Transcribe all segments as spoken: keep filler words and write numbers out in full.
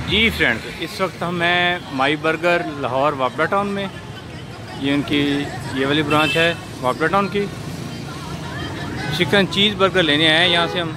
जी friends, इस वक्त हम हैं My Burger Lahore Wapda town में। ये उनकी ये वाली ब्रांच है वापडा टाउन की। चिकन चीज़ बर्गर लेने आए हैं यहाँ से हम।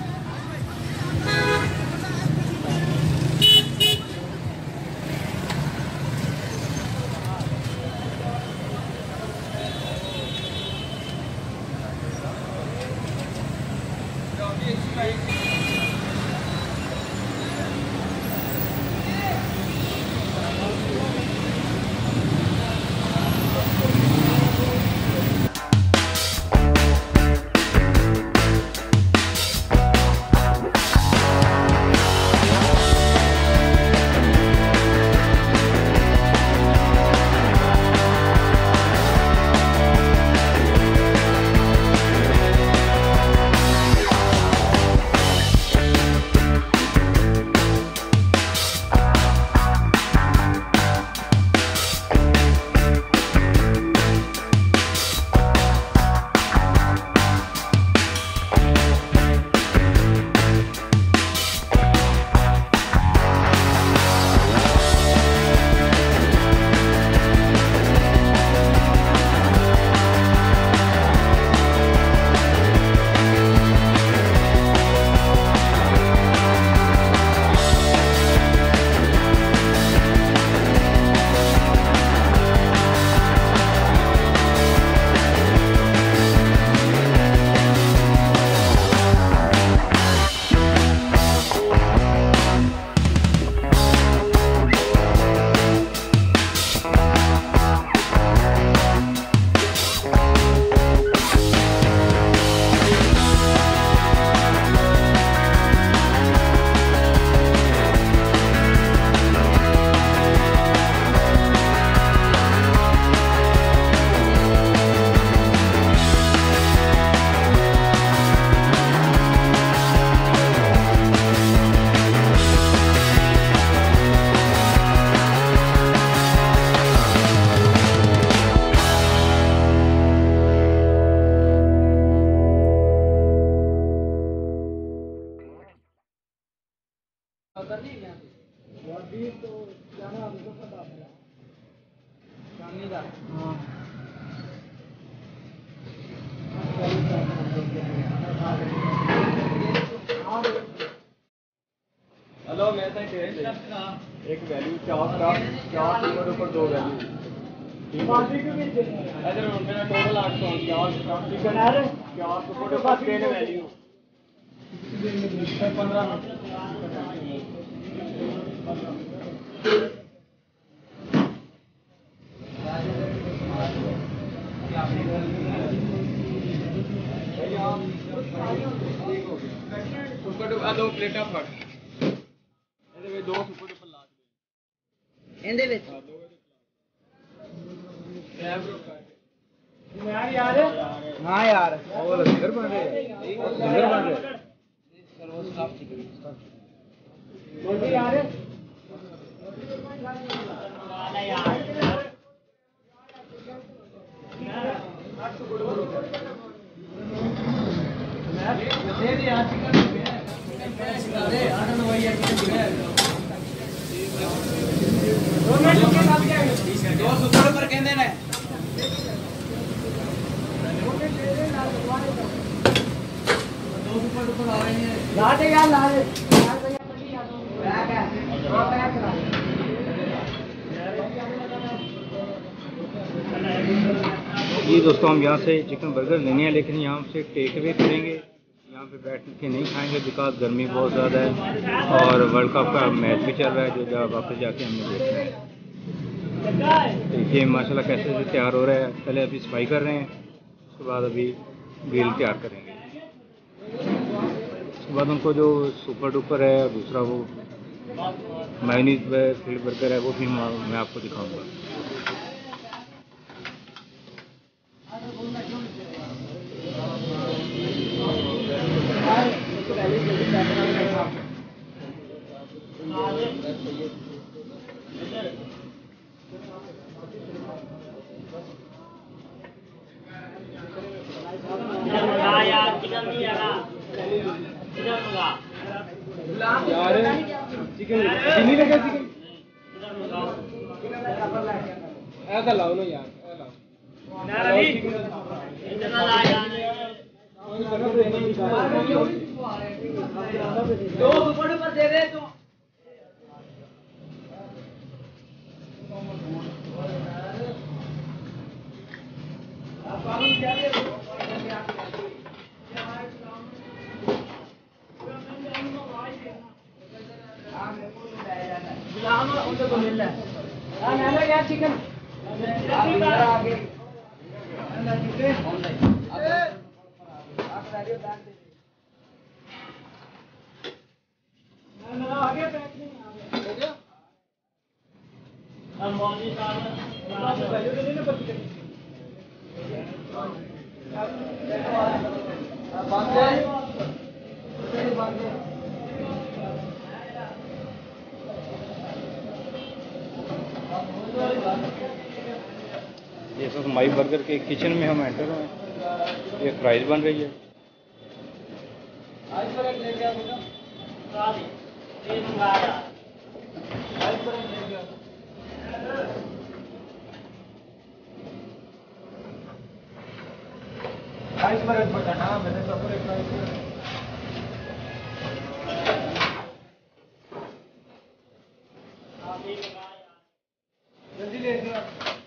हेलो, मैं एक वैल्यू चार का चार नंबर ऊपर दो वैल्यू इधर मेरा टोटल आठ सौ चार चिकन है चार सौ फोटो का तीन वैल्यू पंद्रह दो प्लेटा फट दो सुपर डुपर ला ਇਹਦੇ ਵਿੱਚ यार यार हां यार वो लंगर बन रहे हैं लंगर बन रहे हैं सर्व स्टाफ ठीक है बोल यार वाला यार दे दे यार चिकन दे आठ नौ भैया चिकन दो मिनट के साथ क्या है दो सुपर पर कहंदे ने दो सुपर ऊपर आ रहे हैं ला दे यार ला दे यार भैया पड़ी आ दो बैग है वो पैक करा जी दोस्तों, हम यहाँ से चिकन बर्गर लेने हैं, लेकिन यहाँ से टेक अवे करेंगे। यहाँ पे बैठ के नहीं खाएंगे बिकॉज गर्मी बहुत ज़्यादा है और वर्ल्ड कप का मैच भी चल रहा है जो जा वापस जाके हमने देखना है। देखिए माशाल्लाह कैसे से तैयार हो रहा है। पहले अभी सफाई कर रहे हैं, उसके बाद अभी ग्रिल तैयार करेंगे। उसके बाद उनको जो सुपर डुपर है दूसरा वो मायोनीज फिल्ड बर्गर है वो भी मैं आपको दिखाऊँगा। यार चिकन नहीं लगा चिकन ऐसा लाओ ना यार, ऐसा लाओ। दो ऊपर पर दे दे तो। चिकन ये सब माई बर्गर के किचन में हम एंटर हुए। ये फ्राइज बन रही है। जल्दी ले लो।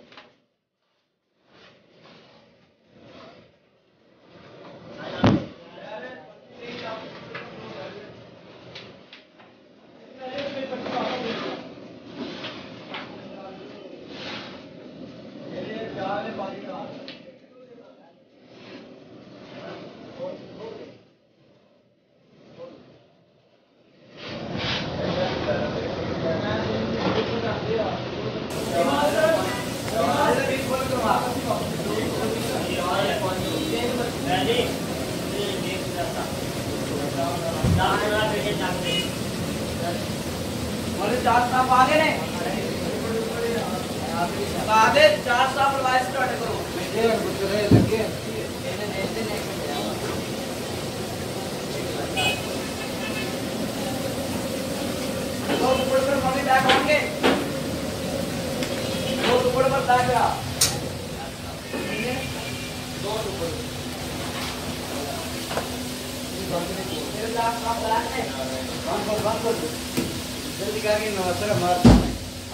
चार साफ आगे नहीं आधे चार साफ लाइट स्टार्ट करो ये गुजरे लगे दो ऊपर पर मम्मी बैक होंगे दो ऊपर पर बैक रहा दो ऊपर मेरे साथ साफ बैक है बंद कर बंद कर जल्दी करके नौसर मारता है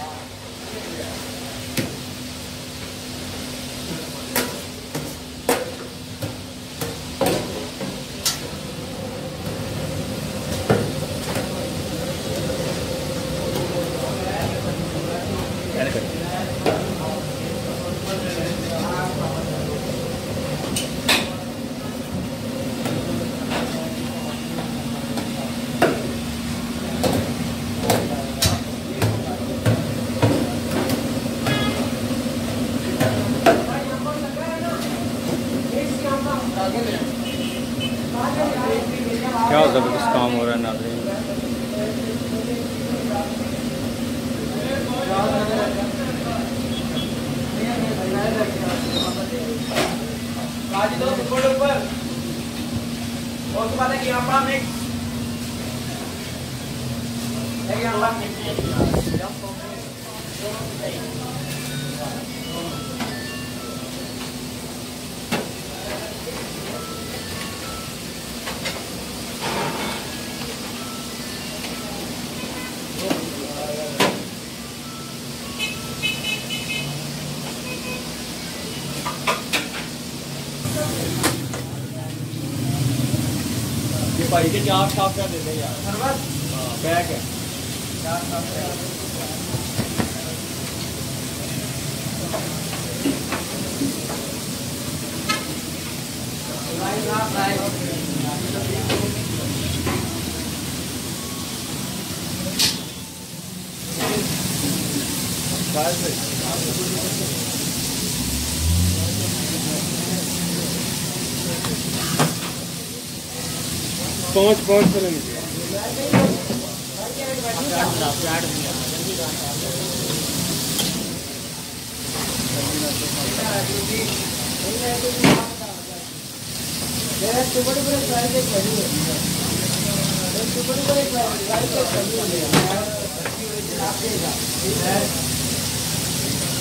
क्या ज़बरदस्त काम हो रहा है नाज़रीन। दो ऊपर ऊपर और उसके बाद यहाँ पर मिक्स यहाँ पर भाई के चार साफ कर देते यार। सरबत बैग है चार साफ कर लाइट साफ लाइट पाँच पाँच किलोमीटर बड़े बड़े साइज के खड़ी है बड़े बड़े साइज के खड़ी है